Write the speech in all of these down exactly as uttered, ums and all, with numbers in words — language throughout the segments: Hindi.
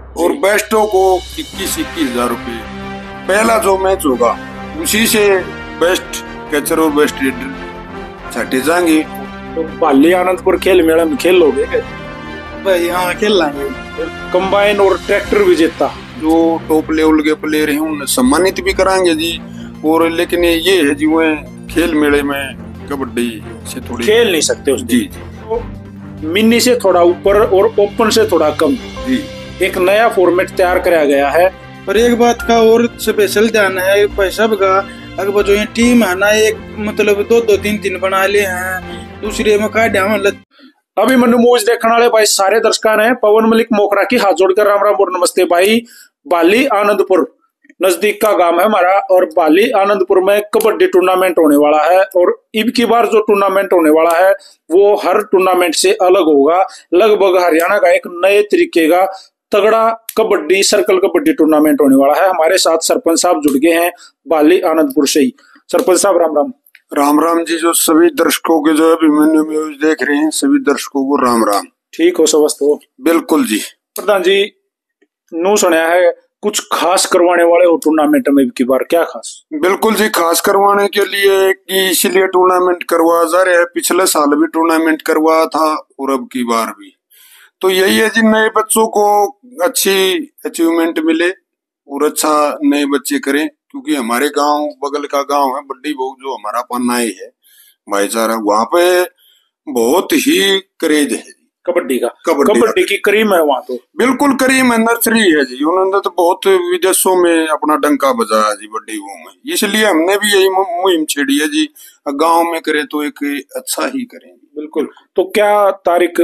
और बेस्टों को इक्कीस इक्कीस हजार रुपये। पहला जो मैच होगा उसी से बेस्ट कैचर और बेस्ट रेडर छाटे जाएंगे। तो पाली आनंदपुर खेल मेला में खेल लोगे भाई? हाँ खेल लाएंगे। कंबाइन और ट्रैक्टर विजेता जो टॉप लेवल के प्लेयर हैं उन्हें सम्मानित भी कराएंगे जी। और लेकिन ये है जी वो खेल मेले में कबड्डी से थोड़ी खेल नहीं सकते उस जी। तो मिनी से थोड़ा ऊपर और ओपन से थोड़ा कम जी एक नया फॉर्मेट तैयार कराया गया है। और एक बात का और स्पेशल ध्यान है पैसा का, अगर जो ये टीम है ना एक मतलब दो दो तीन तीन बना लिए हैं दूसरे में का मतलब। अभी मनु मूवीज देखने वाले भाई सारे दर्शकों ने पवन मलिक मोखरा की हाथ जोड़कर राम राम और नमस्ते भाई। बाली आनंदपुर नजदीक का गांव है हमारा और बाली आनंदपुर में कबड्डी टूर्नामेंट होने वाला है। और इब की बार जो टूर्नामेंट होने वाला है वो हर टूर्नामेंट से अलग होगा। लगभग हरियाणा का एक नए तरीके का तगड़ा कबड्डी सर्कल कबड्डी टूर्नामेंट होने वाला है। हमारे साथ सरपंच साहब जुड़ गए हैं बाली आनंदपुर से ही। सरपंच साहब राम राम। राम राम जी। जो सभी दर्शकों के जो अभिमन्यु न्यूज देख रहे हैं सभी दर्शकों को राम राम। ठीक हो स्वस्थ हो? बिल्कुल जी। प्रधान जी नू सुना है कुछ खास करवाने वाले हो टूर्नामेंट में की बार, क्या खास? बिल्कुल जी, खास करवाने के लिए कि इसीलिए टूर्नामेंट करवा जा रहे हैं। पिछले साल भी टूर्नामेंट करवाया था और अब की बार भी। तो यही है जी नए बच्चों को अच्छी अचीवमेंट मिले और अच्छा नए बच्चे करें। क्योंकि हमारे गांव बगल का गांव है बड्डी बहु जो हमारा पन्नाई है भाईचारा, वहाँ पे बहुत ही क्रेज है कबड्डी का। कबड्डी, कबड्डी की करीम है वहाँ तो। बिल्कुल करीम है, नर्सरी है जी। उन्होंने तो बहुत विदेशों में अपना डंका बजाया जी बड्डी बहु में। इसलिए हमने भी यही मुहिम छेड़ी है जी, गांव में करे तो एक अच्छा ही करें। बिल्कुल। तो क्या तारीख?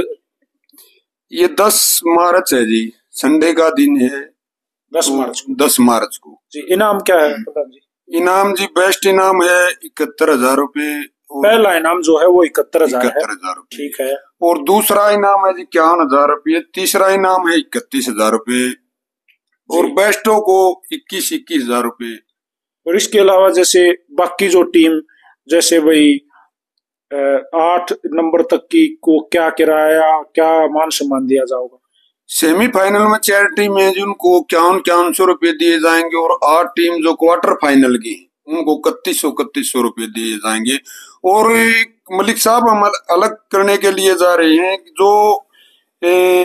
ये दस मार्च है जी, संडे का दिन है। दस मार्च दस मार्च को जी। इनाम क्या है प्रधान जी? इनाम जी बेस्ट इनाम है इकहत्तर हजार रूपये। पहला इनाम जो है वो इकहत्तर हजार है। इकहत्तर हजार रूपये ठीक है। और दूसरा इनाम है जी इक्यावन हजार रूपये। तीसरा इनाम है इकतीस हजार रूपये और बेस्टों को इक्कीस इक्कीस हजार रूपये। और इसके अलावा जैसे बाकी जो टीम जैसे भाई आठ नंबर तक की को क्या किराया क्या मान सम्मान दिया जाएगा? सेमीफाइनल में चार टीम है जिनको इक्यावन इक्यावन सौ रूपये दिए जाएंगे और आठ टीम जो क्वार्टर फाइनल की उनको इकतीस सौ इकतीस सौ रूपये दिए जाएंगे। और मलिक साहब हम अलग करने के लिए जा रहे हैं जो ए,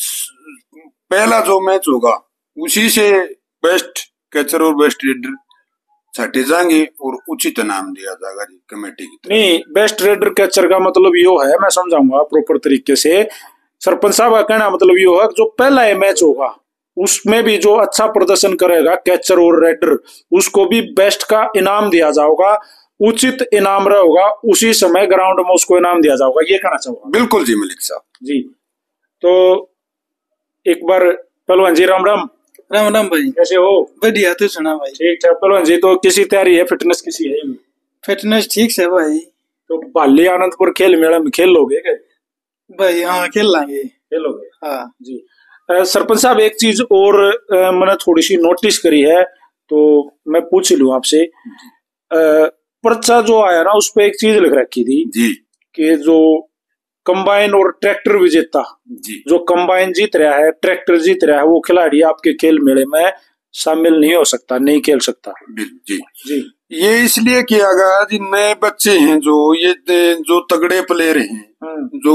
पहला जो मैच होगा उसी से बेस्ट कैचर और बेस्ट रेडर छाटे जाएंगे और उचित इनाम दिया जाएगा जी कमेटी की। नहीं, बेस्ट रेडर कैचर का मतलब यो है, मैं समझाऊंगा प्रॉपर तरीके से। सरपंच साहब का कहना मतलब यो है जो पहला मैच होगा उसमें भी जो अच्छा प्रदर्शन करेगा कैचर और रेडर उसको भी बेस्ट का इनाम दिया जाएगा, उचित इनाम रहेगा, उसी समय ग्राउंड में उसको इनाम दिया जाएगा, ये कहना चाहूंगा। बिल्कुल जी मलिक साहब जी। तो एक बार पहलवान जी राम राम। राम राम भाई, कैसे हो? बढ़िया, तू सुना भाई? ठीक ठाक पहलवान जी। तो किसी तैयारी है, फिटनेस किसी है? फिटनेस ठीक से भाई। तो बाली आनंदपुर खेल मेला में खेल लोगे क्या भाई? हाँ खेल लाएंगे। खेलोगे? हाँ जी। सरपंच साहब एक चीज और मैंने थोड़ी सी नोटिस करी है तो मैं पूछ लूं आपसे। पर्चा जो आया ना उस पर एक चीज लिख रखी थी जी कि जो कंबाइन और ट्रैक्टर विजेता जी, जो कंबाइन जीत रहा है ट्रैक्टर जीत रहा है वो खिलाड़ी आपके खेल मेले में शामिल नहीं हो सकता, नहीं खेल सकता। जी जी। ये इसलिए किया गया जी नए बच्चे हैं जो ये जो तगड़े प्लेयर हैं जो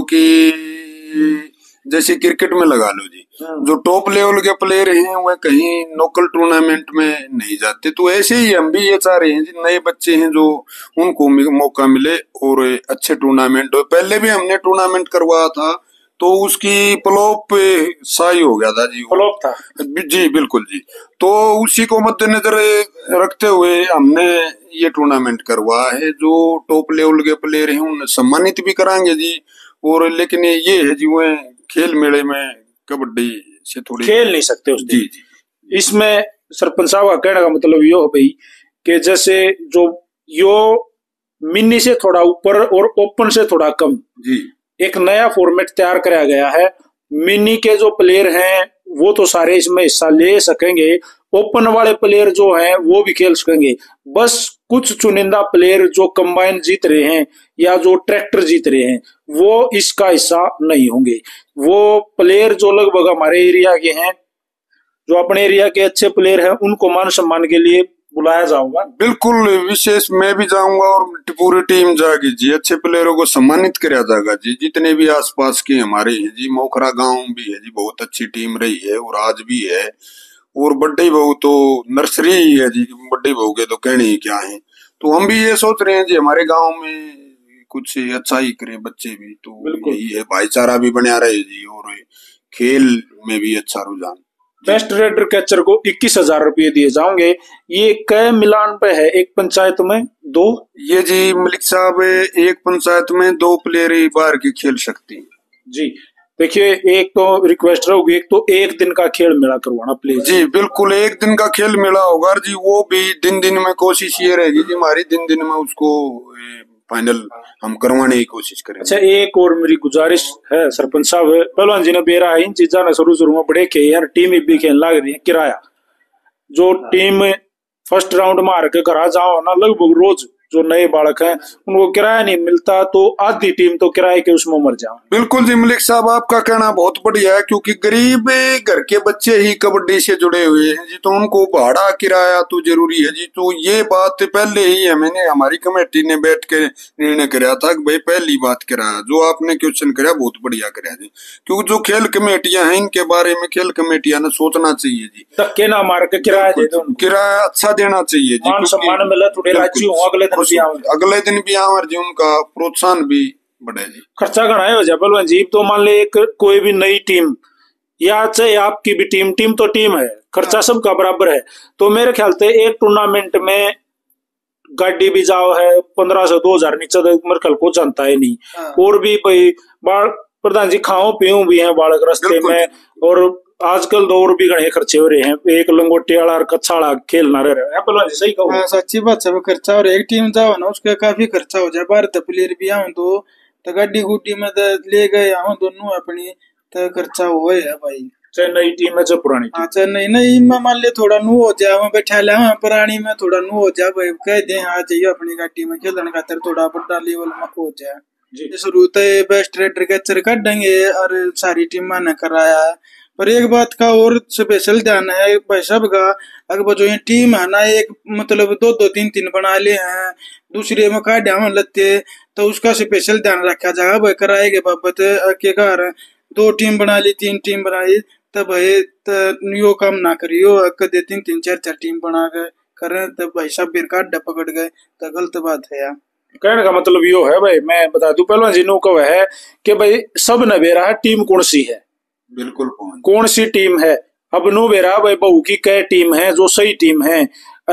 कि जैसे क्रिकेट में लगा लो जी, जो टॉप लेवल के प्लेयर हैं वह कहीं लोकल टूर्नामेंट में नहीं जाते। तो ऐसे ही हम भी ये चाह रहे हैं जी नए बच्चे हैं जो उनको मौका मिले और अच्छे टूर्नामेंट हो। पहले भी हमने टूर्नामेंट करवाया था तो उसकी फ्लॉप शाही हो गया था जी, फ्लॉप था जी बिल्कुल जी। तो उसी को मद्देनजर रखते हुए हमने ये टूर्नामेंट करवाया है। जो टॉप लेवल के प्लेयर हैं उन्हें सम्मानित भी कराएंगे जी। और लेकिन ये है जी वो खेल मेले में कबड्डी से थोड़ी खेल नहीं सकते उस जी जी। इसमें सरपंच साहब का कहने का मतलब यो है भाई कि जैसे जो यो मिनी से थोड़ा ऊपर और ओपन से थोड़ा कम जी एक नया फॉर्मेट तैयार कराया गया है। मिनी के जो प्लेयर हैं वो तो सारे इसमें हिस्सा ले सकेंगे, ओपन वाले प्लेयर जो हैं वो भी खेल सकेंगे। बस कुछ चुनिंदा प्लेयर जो कंबाइन जीत रहे हैं या जो ट्रैक्टर जीत रहे हैं वो इसका हिस्सा नहीं होंगे। वो प्लेयर जो लगभग हमारे एरिया के हैं जो अपने एरिया के अच्छे प्लेयर हैं उनको मान सम्मान के लिए बुलाया जाऊंगा। बिल्कुल, विशेष मैं भी जाऊंगा और पूरी टीम जाएगी जी। अच्छे प्लेयरों को सम्मानित किया जाएगा जी। जितने भी आसपास के हमारे हैं जी, मोखरा गांव भी है जी, बहुत अच्छी टीम रही है और आज भी है। और बड्डे बहू तो नर्सरी ही है जी, बड्डे बहू के तो कहने ही क्या है। तो हम भी ये सोच रहे हैं जी हमारे गांव में कुछ अच्छा ही करें बच्चे भी, तो यही है, भाईचारा भी बना रहे जी और खेल में भी अच्छा रुझान। बेस्ट रेडर कैचर को इक्कीस हजार रुपये दिए जाएंगे। ये कै मिलान पे है? एक पंचायत में दो? ये जी मलिक साहब, एक पंचायत में दो प्लेयर बाहर की खेल सकती है जी। देखिए, एक तो रिक्वेस्ट होगी, एक तो एक दिन का खेल मेला करवाना प्लीज जी। बिल्कुल, एक दिन का खेल मेला होगा जी। वो भी दिन दिन में कोशिश ये रहेगी जी हमारी, दिन दिन में उसको फाइनल हम करवाने की कोशिश करें। अच्छा, एक और मेरी गुजारिश है सरपंच साहब, पहलवान जी ने बेरा इन चीजा ने शुरू शुरू में बड़े के यार टीम भी खेल लग रही है। किराया जो टीम फर्स्ट राउंड में हार के घर जाओ ना, लगभग रोज जो नए बालक हैं उनको किराया नहीं मिलता, तो आधी टीम तो किराए के उसमें मर जाओ। बिल्कुल जी मलिक साहब, आपका कहना बहुत बढ़िया है, क्योंकि गरीब घर के बच्चे ही कबड्डी से जुड़े हुए हैं जी, तो उनको भाड़ा किराया तो जरूरी है जी। तो ये बात पहले ही हमने हमारी कमेटी ने बैठ के निर्णय कराया था कि भाई पहली बात किराया, जो आपने क्वेश्चन कराया बहुत बढ़िया कराया जी। क्योंकि जो खेल कमेटियां हैं इनके बारे में खेल कमेटियां ने सोचना चाहिए जी, धक्के ना मार के किराया दे दो, किराया अच्छा देना चाहिए जी। मान सम्मान मिले, थोड़े राजी हो, अगले दिन भी आओ, अगले दिन भी आओ जी, उनका प्रोत्साहन भी बढ़े जी। खर्चा घना हो जाए पहलवान जी। तो मान ले एक कोई भी नई टीम या चाहे आपकी भी टीम, टीम तो टीम है, खर्चा सबका बराबर है। तो मेरे ख्याल से एक टूर्नामेंट में गाड़ी भी जाओ है पंद्रह सौ दो हजार नीचे मेरे ख्याल को जानता है नहीं। और भी भाई बाल प्रधान जी खाओ पियो भी है बालक रस्ते में, और आजकल तो और भी घने खर्चे हो रहे हैं। एक लंगोटे वाला और कच्छा वाला खेल ना रहे हैं। सही कहूँ? हाँ, सच्ची बात है, खर्चा। और एक टीम जाओ ना उसका काफी खर्चा हो जाए। बारह प्लेयर भी आओ तो, तो गाड़ी गुड्डी में ले गए आओ दोनों अपनी, तो खर्चा हो है भाई। चाहे नई टीम है चाहे पुरानी टीम। हाँ, चाहे नई नई में मान ले थोड़ा नू हो जाए, वहाँ बैठा ले, पुरानी में थोड़ा नू हो जाए भाई, कह दे आ जाइए अपनी गाड़ी में खेलने खातर, थोड़ा बड़ा लेवल में हो जाए। शुरू तो बेस्ट रेडर कैचर काटेंगे और सारी टीम ने कराया है। पर एक बात का और स्पेशल ध्यान है भाई साहब का, अगर जो ये टीम है ना, एक मतलब दो दो तीन तीन बना ले हैं, दूसरे में काटा में लगते, तो उसका स्पेशल ध्यान रखा जाएगा भाई। किराए के बाबत के घर दो टीम बना ली, तीन टीम बना ली, तब भाई यो काम ना करियो। कदे तीन तीन चार चार टीम बना के करें तब भाई साहब बिर काट पकड़ गए, तो गलत बात है यार। कहने का मतलब यो है भाई, मैं बता दूं पहलवान जी नो को है कि भाई सब न बेरा है टीम कौन सी है, बिल्कुल कौन सी टीम है। अब नो बेरा भाई बहू की कै टीम है जो सही टीम है।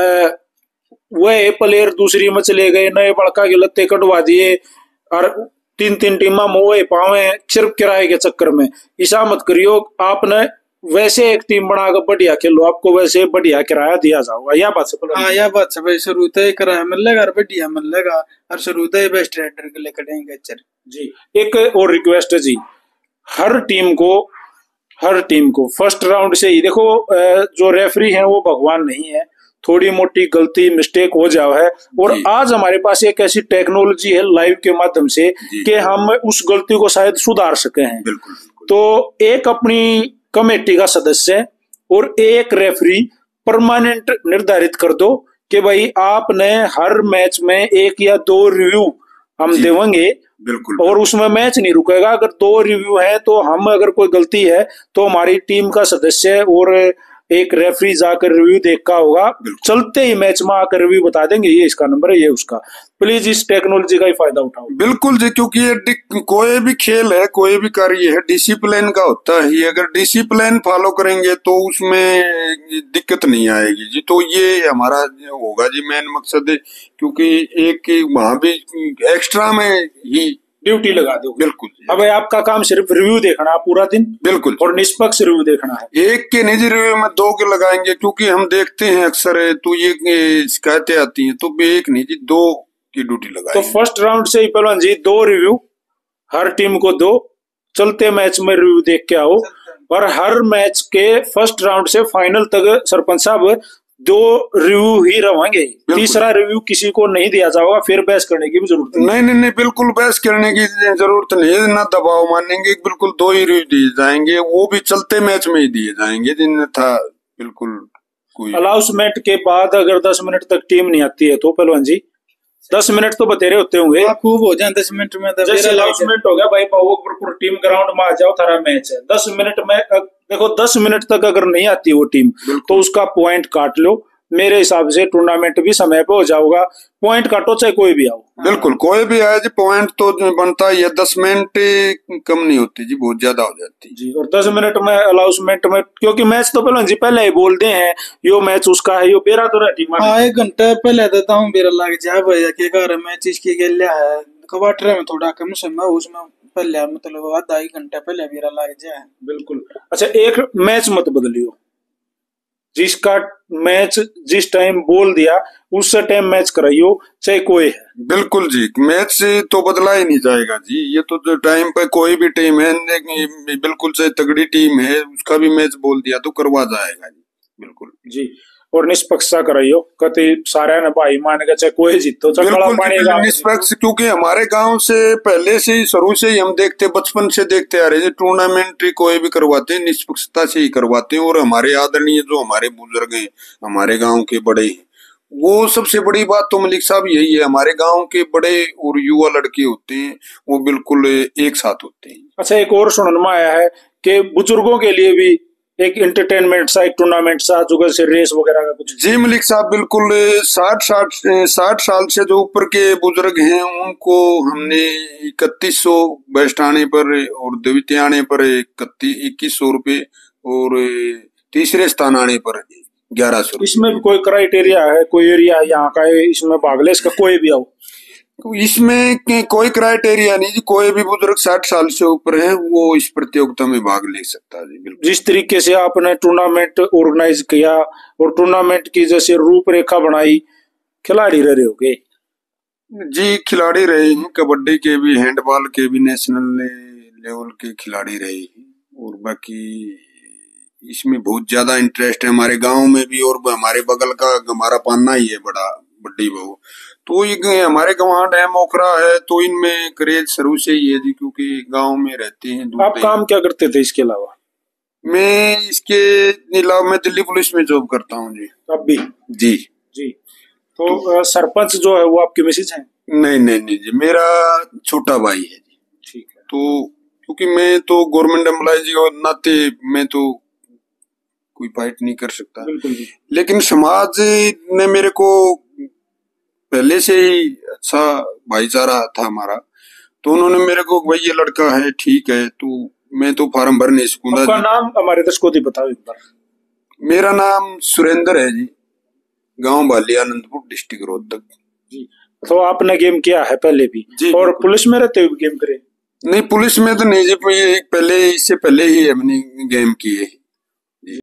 वह प्लेयर दूसरी में चले गए, नए बड़का के लत्ते कटवा दिए और तीन तीन टीमा मोए पावे सिर्फ किराए के चक्कर में। ऐसा मत करियो, आपने वैसे एक टीम बनाकर बढ़िया खेलो, आपको वैसे बढ़िया किराया दिया जाएगा। यह बात से हाँ, यह बात से भाई शुरू ही किराया मिलेगा और बढ़िया मिलेगा, और शुरू ही बेस्ट रेडर के लिए करेंगे जी। एक और रिक्वेस्ट है जी, हर टीम को हर टीम को फर्स्ट राउंड से ही देखो, जो रेफरी है वो भगवान नहीं है, थोड़ी मोटी गलती मिस्टेक हो जाओ है। और आज हमारे पास एक ऐसी टेक्नोलॉजी है लाइव के माध्यम से कि हम उस गलती को शायद सुधार सके हैं। बिल्कुल। तो एक अपनी कमेटी का सदस्य और एक रेफरी परमानेंट निर्धारित कर दो कि भाई आपने हर मैच में एक या दो रिव्यू हम देवेंगे। बिल्कुल। और उसमें मैच नहीं रुकेगा। अगर दो रिव्यू है तो हम, अगर कोई गलती है तो हमारी टीम का सदस्य और एक रेफरी जाकर रिव्यू देखा होगा, चलते ही मैच में आकर रिव्यू बता देंगे ये इसका नंबर है, ये उसका। प्लीज इस टेक्नोलॉजी का ही फायदा उठाओ। बिल्कुल जी, क्योंकि ये कोई भी खेल है, कोई भी कार्य है, डिसिप्लिन का होता है। अगर डिसिप्लिन फॉलो करेंगे तो उसमें दिक्कत नहीं आएगी जी। तो ये हमारा होगा जी मेन मकसद है, क्योंकि एक वहां भी एक्स्ट्रा में ही ड्यूटी लगा दो। बिल्कुल। अब आपका काम सिर्फ रिव्यू देखना पूरा दिन। बिल्कुल। और निष्पक्ष रिव्यू देखना है। एक के निजी रिव्यू में दो के लगाएंगे, क्योंकि हम देखते हैं अक्सर है तो ये शिकायतें आती हैं, तो एक निजी दो की ड्यूटी लगाएंगे। तो फर्स्ट राउंड से ही पहलवान जी दो रिव्यू हर टीम को दो, चलते मैच में रिव्यू देख के आओ। और हर मैच के फर्स्ट राउंड से फाइनल तक सरपंच साहब दो रिव्यू ही रहेंगे, तीसरा रिव्यू किसी को नहीं दिया जाएगा। फिर बहस करने की भी जरूरत नहीं। नहीं नहीं नहीं, बिल्कुल बहस करने की जरूरत नहीं है, ना दबाव मानेंगे, बिल्कुल दो ही रिव्यू दिए जाएंगे, वो भी चलते मैच में ही दिए जाएंगे। जिन था बिल्कुल कोई अनाउंसमेंट के बाद अगर दस मिनट तक टीम नहीं आती है तो पहलवान जी दस मिनट तो बतेरे होते होंगे, खूब हो जाए दस मिनट में। जैसे अनाउंसमेंट हो गया भाई पावोपुर टीम ग्राउंड में आ जाओ, थारा मैच है दस मिनट में। देखो दस मिनट तक अगर नहीं आती वो टीम तो उसका पॉइंट काट लो। मेरे हिसाब से टूर्नामेंट भी समय पे हो जाऊगा। पॉइंट काटो चाहे कोई भी आओ। बिल्कुल कोई भी आए जी, पॉइंट तो बनता है। दस मिनट कम नहीं होती जी, बहुत ज्यादा हो जाती जी। और दस मिनट में अनाउंसमेंट में, क्योंकि मैच तो पहले जी पहले ही बोलते हैं यो मैच उसका है, यो बेरा तो रहती है। हाँ, एक घंटा पहले देता हूँ बेरा लग जाए भैया के घर मैच इसकी गलिया है क्वार्टर में थोड़ा कम समय, उसमें पहले मतलब आधा एक घंटा पहले बेरा लग जाए। बिल्कुल। अच्छा, एक मैच मत बदलियो, जिसका मैच जिस टाइम बोल दिया उस टाइम मैच कराइयो चाहे कोई है। बिल्कुल जी, मैच तो बदला ही नहीं जाएगा जी। ये तो जो टाइम पे कोई भी टीम है, बिल्कुल से तगड़ी टीम है, उसका भी मैच बोल दिया तो करवा जाएगा जी। बिल्कुल जी। और निष्पक्षता कराइयो, कति सारे न भाई मान के चाहे कोई जीतो बिल्कुल निष्पक्ष, क्योंकि हमारे गांव से पहले से ही शुरू से ही हम देखते, बचपन से देखते आ रहे हैं टूर्नामेंट कोई भी करवाते हैं निष्पक्षता से ही करवाते हैं। और हमारे आदरणीय जो हमारे बुजुर्ग हैं, हमारे गांव के बड़े हैं, वो सबसे बड़ी बात तो मलिक साहब यही है, हमारे गांव के बड़े और युवा लड़के होते हैं वो बिल्कुल एक साथ होते हैं। अच्छा, एक और सुनने में आया है कि बुजुर्गों के लिए भी एक एंटरटेनमेंट सा, एक टूर्नामेंट सा, जो से रेस वगैरह का कुछ। जी मलिक साहब, बिल्कुल साठ साठ साठ साल से जो ऊपर के बुजुर्ग हैं उनको हमने इकतीस सौ बेस्ट आने पर और द्वितीय आने पर इक्कीस सौ रुपए और तीसरे स्थान आने पर ग्यारह सौ। इसमें भी कोई क्राइटेरिया है, कोई एरिया है यहाँ का है इसमें भाग ले, इसका कोई भी आओ? इसमें कोई क्राइटेरिया नहीं जी, कोई भी बुजुर्ग साठ साल से ऊपर है वो इस प्रतियोगिता में भाग ले सकता है जी। जिस तरीके से आपने टूर्नामेंट ऑर्गेनाइज किया और टूर्नामेंट की जैसे रूपरेखा बनाई, खिलाड़ी रहे होगे जी? खिलाड़ी रहे हैं, कबड्डी के भी, हैंडबॉल के भी, नेशनल लेवल के खिलाड़ी रहे हैं। और बाकी इसमें बहुत ज्यादा इंटरेस्ट है हमारे गांव में भी, और हमारे बगल का हमारा पान्ना ही है बड़ा बड्डी बहू, तो ये हमारे गांव डैम ओखरा है, तो इनमें क्रेज शुरू से ही है जी, क्योंकि गांव में रहते हैं। आप काम क्या करते थे इसके अलावा? मैं इसके अलावा मैं दिल्ली पुलिस में जॉब करता हूँ जी। अब भी? जी जी। तो तो सरपंच जो है वो आपके मिसेज हैं? नहीं नहीं नहीं जी, मेरा छोटा भाई है जी। ठीक है। तो क्योंकि मैं तो गवर्नमेंट एम्प्लॉय जी और नाते मैं तो कोई फाइट नहीं कर सकता। बिल्कुल। लेकिन समाज ने मेरे को पहले से ही अच्छा भाईचारा था हमारा, तो उन्होंने मेरे को भाई ये लड़का है ठीक है, तो मैं तो फार्म भर नहीं सकूंगा। आपका नाम हमारे दर्शकों को बताओ एक बार। मेरा नाम सुरेंद्र है जी, गांव बाली आनंदपुर, डिस्ट्रिक्ट रोहतक जी। तो आपने गेम किया है पहले भी जी? और पुलिस में रहते हुए गेम करे? नहीं, पुलिस में तो नहीं जी, पहले इससे पहले ही हमने गेम किए।